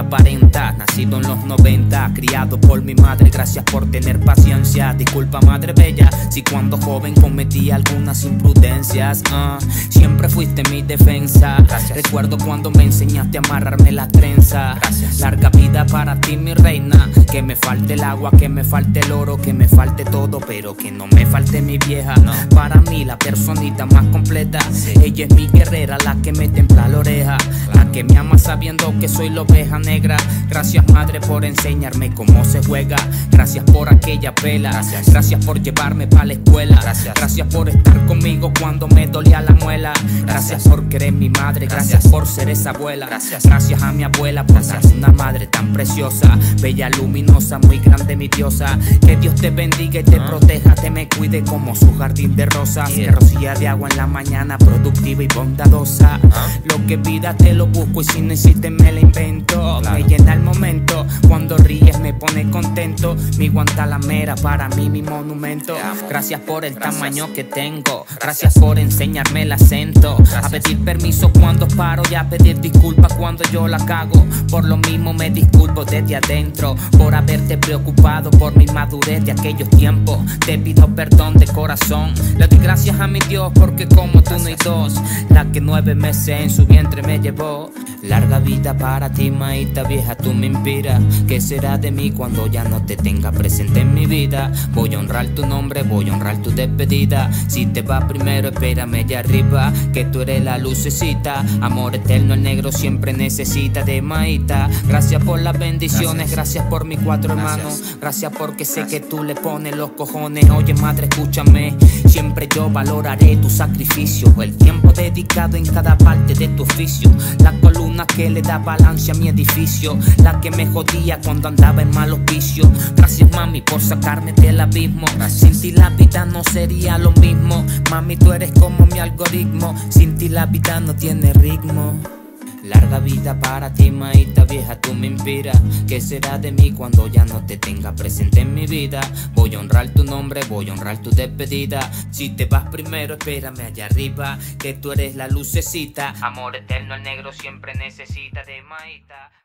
aparentas. Nacido en los 90, criado por mi madre, gracias por tener paciencia. Disculpa madre bella, si cuando joven cometí algunas imprudencias. Siempre fuiste mi defensa. Gracias. Recuerdo cuando me enseñaste a amarrarme las trenzas. Gracias. Larga vida para ti mi reina. Que me falte el agua, que me falte el oro, que me falte todo, pero que no me falte mi vieja. No. Para mí la personita más completa. Sí. Ella es mi guerrera, la que me templa la oreja, la que me ama sabiendo que soy la oveja negra. Gracias madre por enseñarme cómo se juega. Gracias por aquella pela. Gracias, gracias por llevarme para la escuela. Gracias, gracias por estar conmigo cuando me dolía la muela. Gracias por querer mi madre. Gracias por ser esa abuela. Gracias, gracias a mi abuela por ser una madre tan preciosa, bella, luminosa, muy grande mi diosa. Que Dios te bendiga y te proteja, te me cuide como su jardín de rosas. Que rocía de agua en la mañana, productiva y bondadosa. Lo que pida te lo busco y si necesites me la invento. Claro. Me llena el momento, cuando ríes me pone contento. Mi Guantanamera para mí mi monumento. Gracias por el tamaño que tengo. Gracias por enseñarme el acento. A pedir permiso cuando paro y a pedir disculpas cuando yo la cago. Por lo mismo me disculpo desde adentro, por haberte preocupado por mi madurez de aquellos tiempos. Te pido perdón de corazón. Le doy gracias a mi Dios porque como tú no hay dos. La que 9 meses en su vientre me llevó. Larga vida para ti, maíta vieja, tú me inspiras. ¿Qué será de mí cuando ya no te tenga presente en mi vida? Voy a honrar tu nombre, voy a honrar tu despedida. Si te vas primero, espérame allá arriba, que tú eres la lucecita. Amor eterno, el negro siempre necesita de maíta. Gracias por las bendiciones, gracias por mis 4 hermanos. Gracias porque sé que tú le pones los cojones. Oye madre, escúchame, siempre yo valoraré tu sacrificio, el tiempo dedicado en cada parte de tu oficio. La columna que le da balance a mi edificio, la que me jodía cuando andaba en malos vicios. Gracias mami por sacarme del abismo. Sin ti la vida no sería lo mismo. Mami tú eres como mi algoritmo, sin ti la vida no tiene ritmo. Larga vida para ti, maíta vieja, tú me inspiras. ¿Qué será de mí cuando ya no te tenga presente en mi vida? Voy a honrar tu nombre, voy a honrar tu despedida. Si te vas primero, espérame allá arriba, que tú eres la lucecita. Amor eterno, el negro siempre necesita de maíta.